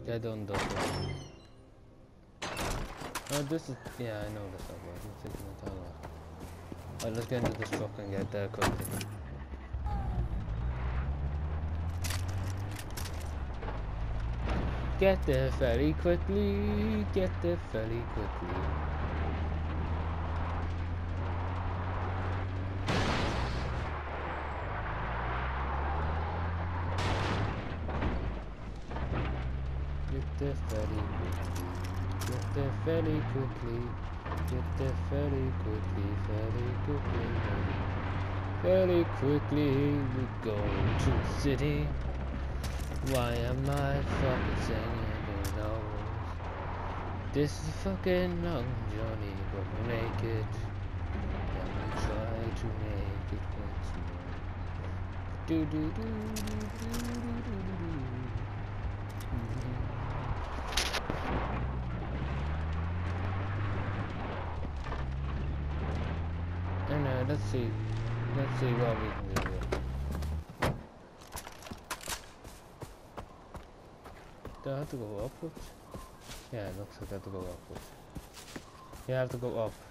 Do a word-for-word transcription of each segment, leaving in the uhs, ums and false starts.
I don't do that. Oh, this is... Yeah, I know this stuff, but I'm taking the time off. Alright, let's get into this truck and get there quickly. Get there very quickly, get there very quickly. Get there very quickly, get there very quickly, get there very quickly, very quickly, very quickly. We go to the city. Why am I fucking singing in hours? This is a fucking long journey, but we make it. And we try to make it once more. Do do do do do do do do do. And uh, let's see, let's see what we can do here. Do I have to go upwards? Yeah, it looks like I have to go upwards. Yeah, I have to go up.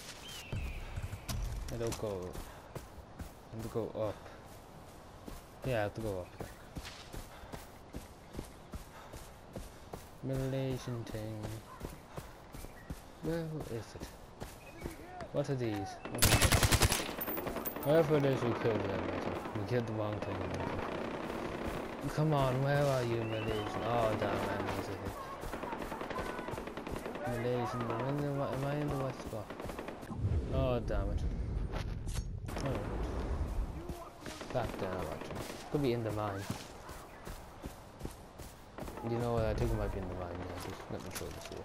I don't go. I have to go up. Yeah, I have to go up. Malaysian thing. Where is it? What are these? What are these? Wherever it is, we killed them. We killed the wrong thing. Come on, where are you, Malaysian? Oh, damn, man, these are it. Malaysian, am I in the, am I in the west spot? Oh, damn it. Oh, back down, actually. Could be in the mine. You know what? I think it might be in the mine. Yeah, just let me throw this here.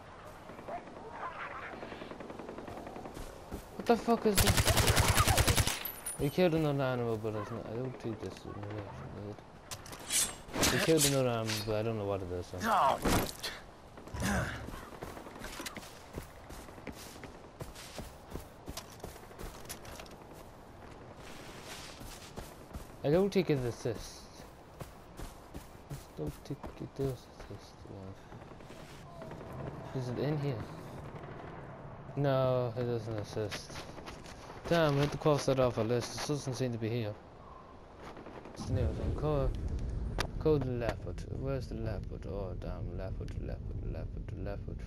What the fuck is this? We killed another animal, but it's not, I don't think this is it. We killed another animal, but I don't know what it is. So. I don't think it assists. I don't think it does assist. Yeah. Is it in here? No, it doesn't assist. Damn, I had to cross that off our list. It doesn't seem to be here. It's the nearest one. Code, code leopard. Where's the leopard? Oh, damn. Leopard, leopard, leopard, leopard.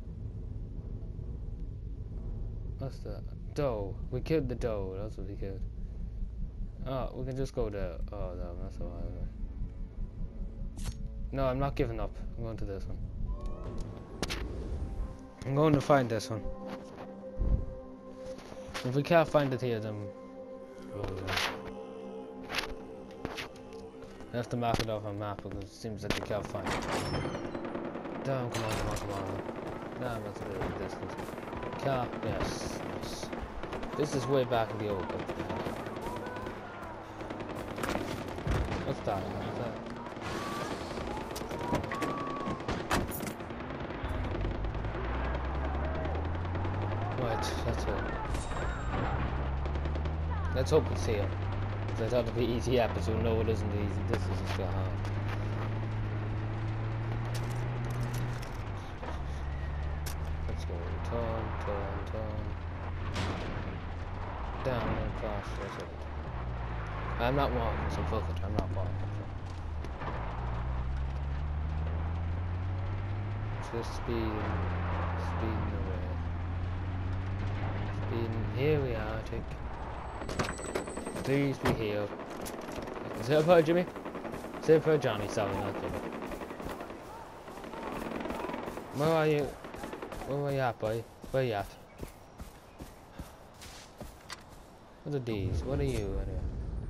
What's that? Doe. We killed the doe. That's what we killed. Oh, we can just go there. Oh, damn. That's all right. No, I'm not giving up. I'm going to this one. I'm going to find this one. If we can't find it here, then we'll uh, have to mark it off on map because it seems like we can't find it. Damn, come on, come on, come on. Damn, that's a bit of a distance. Car, yes, yes. This is way back in the old book. What's that? What's that? Right, that's it. Let's hope it's here. Because I thought it'd be easy episode. No, it isn't easy. This is just hard. Let's go. Turn, turn, turn. Down and across. That's it. I'm not walking, so fuck it. I'm not walking. So. Just speeding. Speeding away. Speeding. Here we are, I think. Please be here. Is it for Jimmy? Is it for Johnny? Sorry, not Jimmy. Where are you? Where are you at, boy? Where are you at? What are these? What are you? Anyway?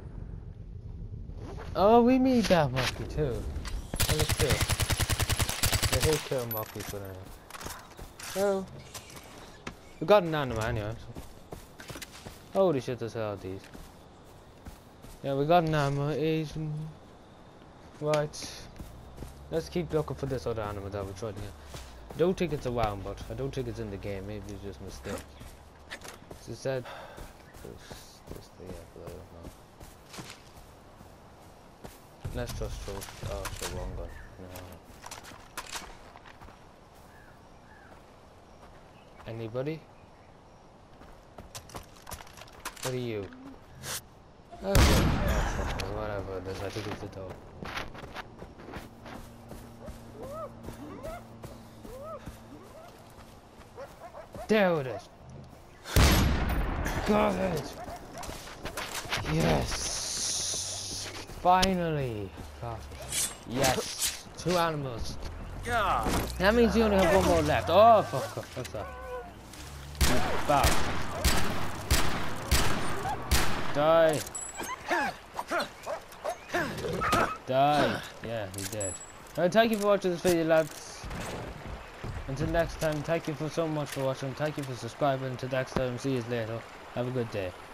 Oh, we need that monkey too. What is this? I hate killing monkeys, but anyway. Oh. We got an animal anyway. So. Holy shit, there's all these. Yeah, we got an animal, Asian. Right. Let's keep looking for this other animal that we're trying to get. I don't think it's around, but I don't think it's in the game. Maybe it's just a mistake. So it said this, this thing, yeah, but I don't know. Let's just throw, oh, it's the wrong gun. No. Anybody? What are you? Okay. Oh, whatever it is, I think it's a dog. There it is! Got it! Yes! Finally! Got it. Yes! Two animals. That means you only have one more left. Oh, fuck off. What's that? Bow. Die. Die. Yeah, he did. Well, thank you for watching this video, lads. Until next time, thank you for so much for watching. Thank you for subscribing. Until next time, see you later. Have a good day.